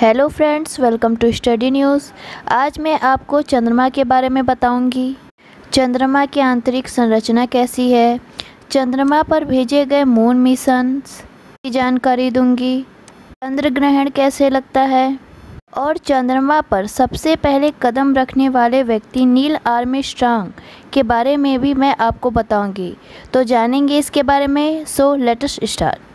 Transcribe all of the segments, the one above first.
Hello friends, welcome to study news. आज मैं आपको चंद्रमा के बारे में बताऊंगी। चंद्रमा की आंतरिक संरचना कैसी है, चंद्रमा पर भेजे गए मून मिशंस की जानकारी दूंगी, चंद्र ग्रहण कैसे लगता है और चंद्रमा पर सबसे पहले कदम रखने वाले व्यक्ति नील आर्मस्ट्रांग के बारे में भी मैं आपको बताऊंगी। तो जानेंगे इसके बारे में। So let us start.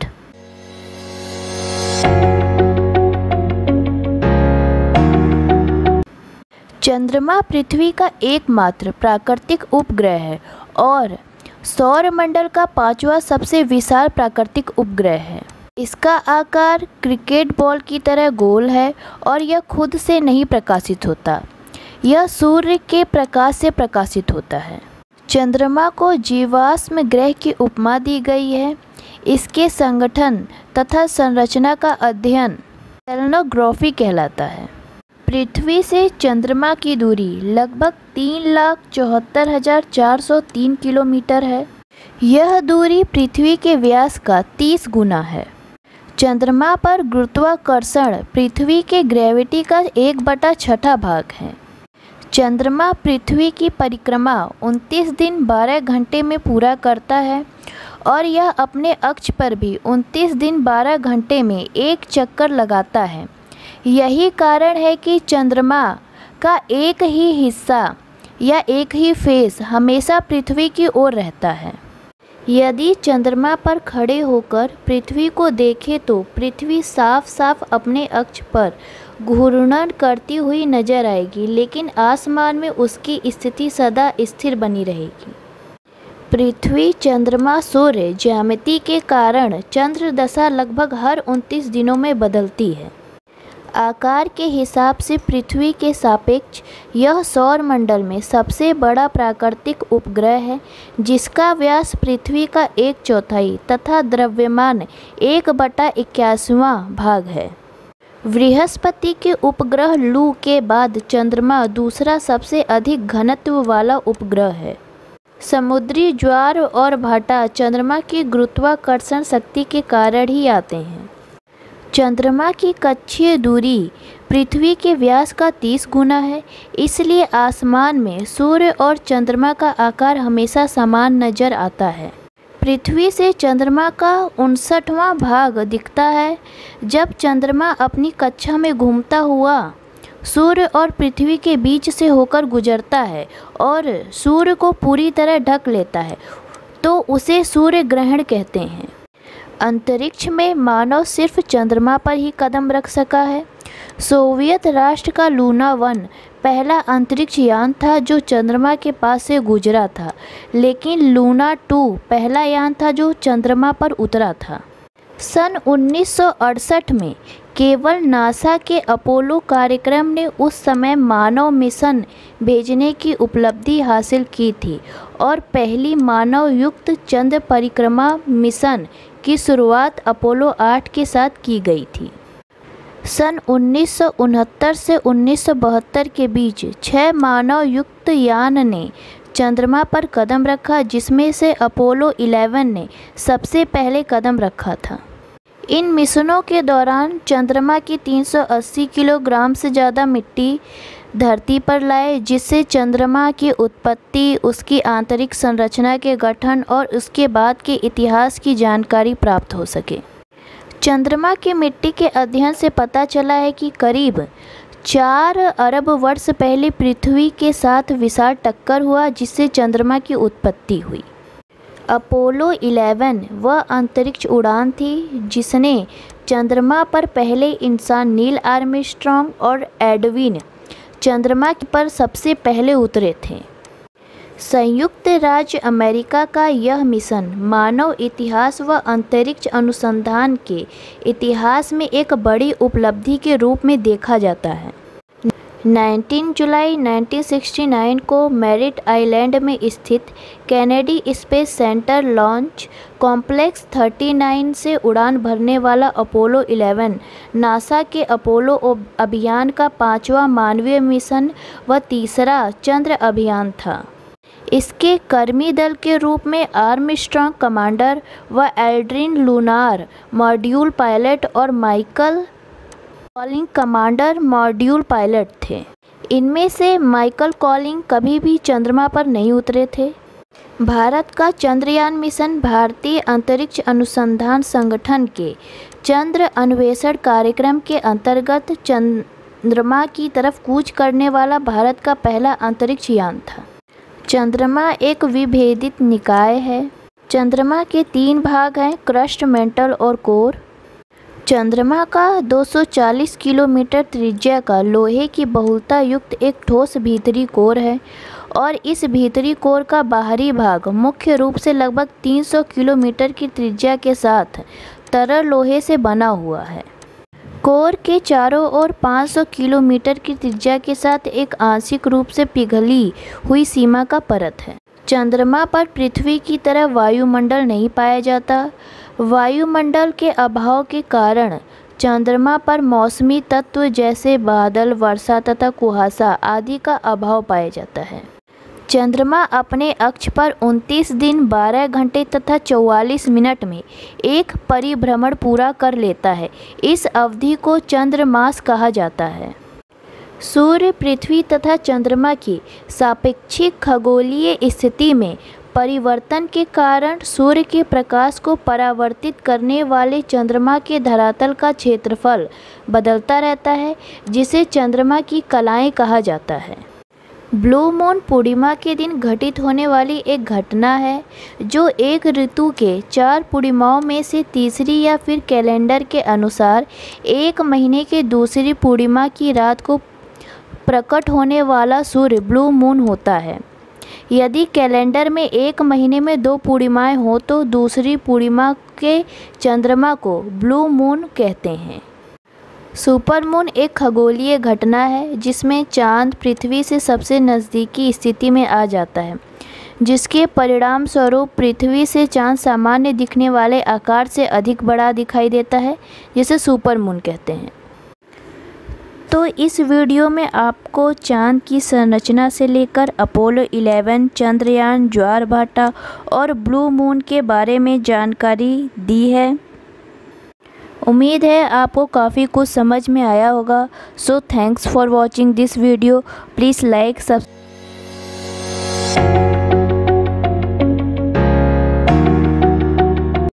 चंद्रमा पृथ्वी का एकमात्र प्राकृतिक उपग्रह है और सौरमंडल का पांचवा सबसे विशाल प्राकृतिक उपग्रह है। इसका आकार क्रिकेट बॉल की तरह गोल है और यह खुद से नहीं प्रकाशित होता, यह सूर्य के प्रकाश से प्रकाशित होता है। चंद्रमा को जीवाश्म ग्रह की उपमा दी गई है। इसके संगठन तथा संरचना का अध्ययन सेलेनोग्राफी कहलाता है। पृथ्वी से चंद्रमा की दूरी लगभग 3,74,403 किलोमीटर है। यह दूरी पृथ्वी के व्यास का 30 गुना है। चंद्रमा पर गुरुत्वाकर्षण पृथ्वी के ग्रेविटी का 1/6 भाग है। चंद्रमा पृथ्वी की परिक्रमा 29 दिन 12 घंटे में पूरा करता है और यह अपने अक्ष पर भी 29 दिन 12 घंटे में एक चक्कर लगाता है। यही कारण है कि चंद्रमा का एक ही हिस्सा या एक ही फेस हमेशा पृथ्वी की ओर रहता है। यदि चंद्रमा पर खड़े होकर पृथ्वी को देखें तो पृथ्वी साफ साफ अपने अक्ष पर घूर्णन करती हुई नजर आएगी, लेकिन आसमान में उसकी स्थिति सदा स्थिर बनी रहेगी। पृथ्वी, चंद्रमा, सूर्य ज्यामिति के कारण चंद्र दशा लगभग हर 29 दिनों में बदलती है। आकार के हिसाब से पृथ्वी के सापेक्ष यह सौरमंडल में सबसे बड़ा प्राकृतिक उपग्रह है, जिसका व्यास पृथ्वी का 1/4 तथा द्रव्यमान 1/81वां भाग है। बृहस्पति के उपग्रह लू के बाद चंद्रमा दूसरा सबसे अधिक घनत्व वाला उपग्रह है। समुद्री ज्वार और भाटा चंद्रमा की गुरुत्वाकर्षण शक्ति के कारण ही आते हैं। चंद्रमा की कक्षीय दूरी पृथ्वी के व्यास का 30 गुना है, इसलिए आसमान में सूर्य और चंद्रमा का आकार हमेशा समान नजर आता है। पृथ्वी से चंद्रमा का 59वां भाग दिखता है। जब चंद्रमा अपनी कक्षा में घूमता हुआ सूर्य और पृथ्वी के बीच से होकर गुजरता है और सूर्य को पूरी तरह ढक लेता है, तो उसे सूर्य ग्रहण कहते हैं। अंतरिक्ष में मानव सिर्फ चंद्रमा पर ही कदम रख सका है। सोवियत राष्ट्र का लूना 1 पहला अंतरिक्ष यान था जो चंद्रमा के पास से गुजरा था, लेकिन लूना 2 पहला यान था जो चंद्रमा पर उतरा था। सन 1968 में केवल नासा के अपोलो कार्यक्रम ने उस समय मानव मिशन भेजने की उपलब्धि हासिल की थी और पहली मानव युक्त चंद्र परिक्रमा मिशन की शुरुआत अपोलो 8 के साथ की गई थी। सन 1969 से 1972 के बीच 6 मानव युक्त यान ने चंद्रमा पर कदम रखा, जिसमें से अपोलो 11 ने सबसे पहले कदम रखा था। इन मिशनों के दौरान चंद्रमा की 380 किलोग्राम से ज़्यादा मिट्टी धरती पर लाए, जिससे चंद्रमा की उत्पत्ति, उसकी आंतरिक संरचना के गठन और उसके बाद के इतिहास की जानकारी प्राप्त हो सके। चंद्रमा की मिट्टी के अध्ययन से पता चला है कि करीब 4 अरब वर्ष पहले पृथ्वी के साथ विशाल टक्कर हुआ, जिससे चंद्रमा की उत्पत्ति हुई। अपोलो 11 वह अंतरिक्ष उड़ान थी जिसने चंद्रमा पर पहले इंसान नील आर्मस्ट्रांग और एडविन चंद्रमा पर सबसे पहले उतरे थे। संयुक्त राज्य अमेरिका का यह मिशन मानव इतिहास व अंतरिक्ष अनुसंधान के इतिहास में एक बड़ी उपलब्धि के रूप में देखा जाता है। 19 जुलाई 1969 को मैरिट आइलैंड में स्थित Kennedy Space Center launch complex 39 से उड़ान भरने वाला अपोलो 11 नासा के अपोलो अभियान का 5वां मानवीय मिशन व तीसरा चंद्र अभियान था। इसके कर्मी दल के रूप में आर्मस्ट्रांग कमांडर व एल्ड्रिन लूनार मॉड्यूल पायलट और Michael Collins commander module pilot थे। इनमें से माइकल कॉलिंग कभी भी चंद्रमा पर नहीं उतरे थे। भारत का चंद्रयान मिशन भारतीय अंतरिक्ष अनुसंधान संगठन के चंद्र अन्वेषण कार्यक्रम के अंतर्गत चंद्रमा की तरफ कूच करने वाला भारत का पहला अंतरिक्ष यान था। चंद्रमा एक विभेदित निकाय है। चंद्रमा के 3 भाग हैं, क्रस्ट, मेंटल और कोर। चंद्रमा का 240 किलोमीटर त्रिज्या का लोहे की बहुलता युक्त एक ठोस भीतरी कोर है और इस भीतरी कोर का बाहरी भाग मुख्य रूप से लगभग 300 किलोमीटर की त्रिज्या के साथ तरल लोहे से बना हुआ है। कोर के चारों ओर 500 किलोमीटर की त्रिज्या के साथ एक आंशिक रूप से पिघली हुई सीमा का परत है। चंद्रमा पर पृथ्वी की तरह वायुमंडल नहीं पाया जाता। वायुमंडल के अभाव के कारण चंद्रमा पर मौसमी तत्व जैसे बादल, वर्षा तथा कुहासा आदि का अभाव पाया जाता है। चंद्रमा अपने अक्ष पर 29 दिन 12 घंटे तथा 44 मिनट में एक परिभ्रमण पूरा कर लेता है। इस अवधि को चंद्रमास कहा जाता है। सूर्य, पृथ्वी तथा चंद्रमा की सापेक्षिक खगोलीय स्थिति में परिवर्तन के कारण सूर्य के प्रकाश को परावर्तित करने वाले चंद्रमा के धरातल का क्षेत्रफल बदलता रहता है, जिसे चंद्रमा की कलाएं कहा जाता है। ब्लू मून पूर्णिमा के दिन घटित होने वाली एक घटना है जो एक ऋतु के 4 पूर्णिमाओं में से तीसरी या फिर कैलेंडर के अनुसार एक महीने के दूसरी पूर्णिमा की रात को प्रकट होने वाला सूर्य ब्लू मून होता है। यदि कैलेंडर में एक महीने में 2 पूर्णिमाएं हो तो दूसरी पूर्णिमा के चंद्रमा को ब्लू मून कहते हैं। सुपरमून एक खगोलीय घटना है जिसमें चांद पृथ्वी से सबसे नज़दीकी स्थिति में आ जाता है, जिसके परिणाम स्वरूप पृथ्वी से चांद सामान्य दिखने वाले आकार से अधिक बड़ा दिखाई देता है, जिसे सुपरमून कहते हैं। तो इस वीडियो में आपको चांद की संरचना से लेकर अपोलो 11, चंद्रयान, ज्वारभाटा और ब्लू मून के बारे में जानकारी दी है। उम्मीद है आपको काफ़ी कुछ समझ में आया होगा। So thanks for watching this video. Please like, subscribe.